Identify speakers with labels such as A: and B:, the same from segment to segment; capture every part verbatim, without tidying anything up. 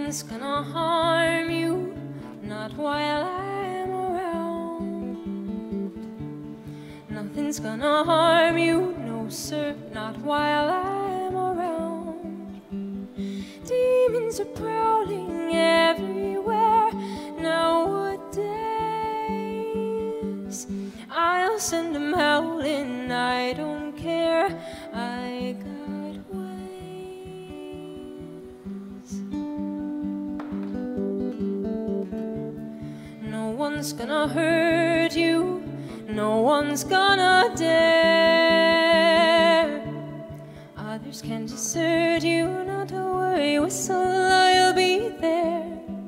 A: one's gonna harm you, not while I'm around. Nothing's gonna harm you, no sir, not while I'm around. Demons are prowling everywhere nowadays. I'll send them howling, I don't care, I got ways. No one's gonna hurt you, no one's gonna dare. Others can desert you, not to worry, whistle, I'll be there.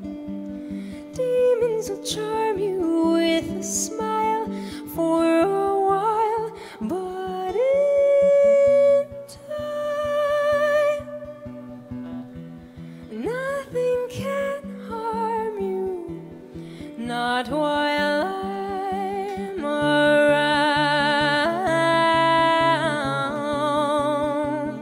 A: Demons will charm you with a smile for a while, but in time, nothing can harm you, not while I'm around.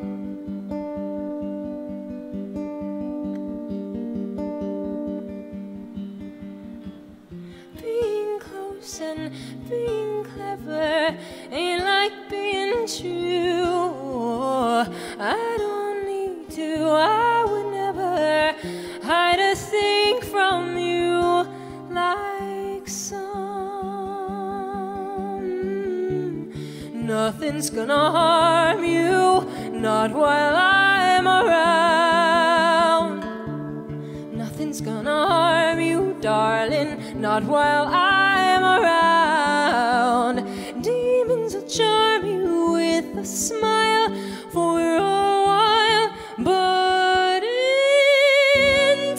A: Being close and being clever ain't like being true. I don't need to, I would never hide a thing from you like some. Nothing's gonna harm you, not while I'm around. Nothing's gonna harm you, darling, not while I'm around. Demons will charm you with a smile for a while, but in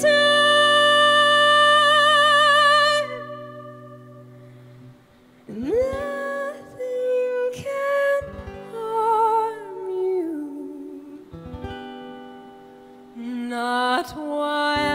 A: time, nothing can harm you, not while